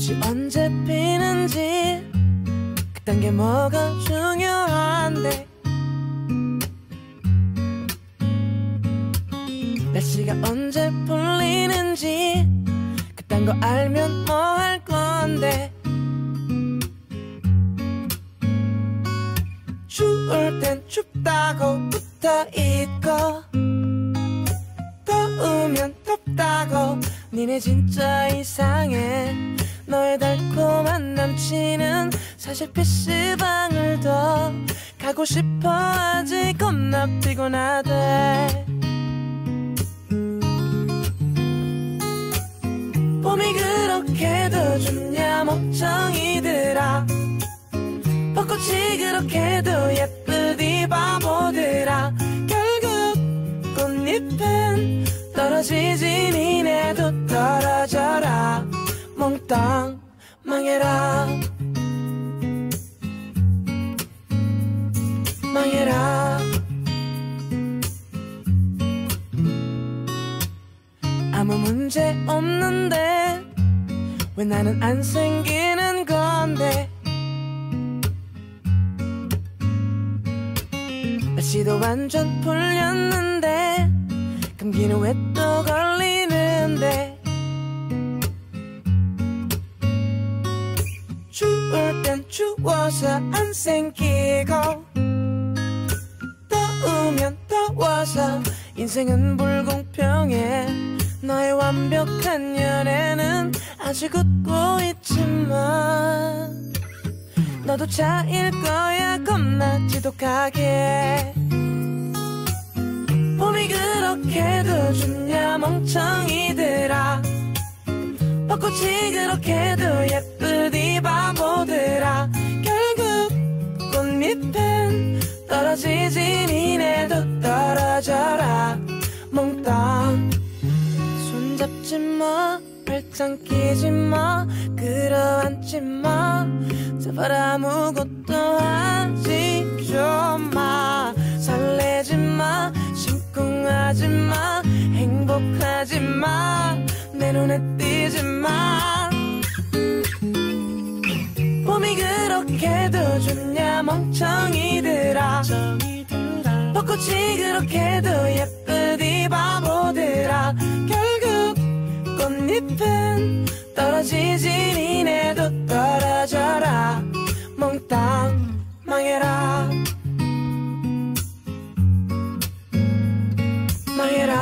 꽃이 언제 피는지 그딴 게 뭐가 중요한데 날씨가 언제 풀리는지 그딴 거 알면 뭐 할 건데 추울 땐 춥다고 붙어있고 더우면 덥다고 니네 진짜 이상해 너의 달콤한 남친은 사실 PC방을 더 가고 싶어 하지 겁나 피곤하대 봄이 그렇게도 좋냐 멍청이들아 벚꽃이 그렇게도 예쁘디 바보들아 결국 꽃잎은 떨어지지 니네도 떨어져라 몽땅 망해라 망해라 아무 문제 없는데 왜 나는 안 생기는 건데 날씨도 완전 풀렸는데 감기는 왜 또 걸리는데 추울 땐 추워서 안 생기고 더우면 더워서 인생은 불공평해 너의 완벽한 연애는 아직 웃고 있지만 너도 차일 거야 겁나 지독하게 봄이 그렇게도 좋냐 멍청이들아 벚꽃이 그렇게도 예쁘디 바보들아 결국 꽃잎은 떨어지지 니네도 떨어져라 몽땅 손잡지 마 발짱 끼지 마 끌어안지 마 제발 아무것도 하지 좀 마 설레지 마 심쿵하지 마 행복하지 마 내 눈에 띄지 마 봄이 그렇게도 좋냐 멍청이들아 벚꽃이 그렇게도 예쁘디 바보들아 결국 꽃잎은 떨어지지 니네도 떨어져라 몽땅 망해라 망해라